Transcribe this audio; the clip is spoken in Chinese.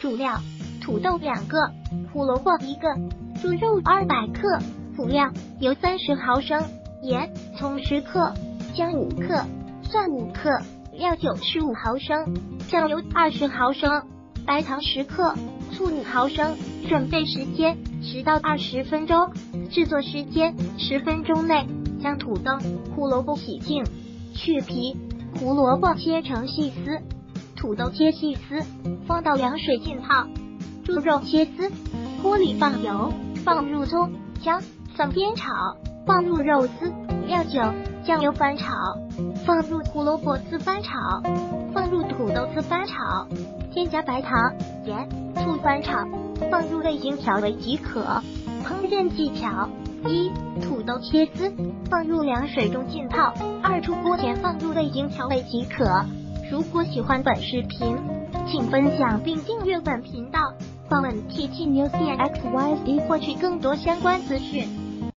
主料：土豆2个，胡萝卜1个，猪肉200克。辅料：油30毫升，盐、葱10克，姜5克，蒜5克，料酒15毫升，酱油20毫升，白糖10克，醋5毫升。准备时间10到20分钟，制作时间10分钟内。将土豆、胡萝卜洗净，去皮，胡萝卜切成细丝，土豆切细丝，放到凉水浸泡。猪肉切丝，锅里放油，放入葱、姜、蒜煸炒，放入肉丝、料酒、酱油翻炒，放入胡萝卜丝翻炒，放入土豆丝翻炒，添加白糖、盐、醋翻炒，放入味精调味即可。烹饪技巧：1. 土豆切丝，放入凉水中浸泡。2. 出锅前放入味精调味即可。如果喜欢本视频，请分享并订阅本频道，访问 TT News XYZ 获取更多相关资讯。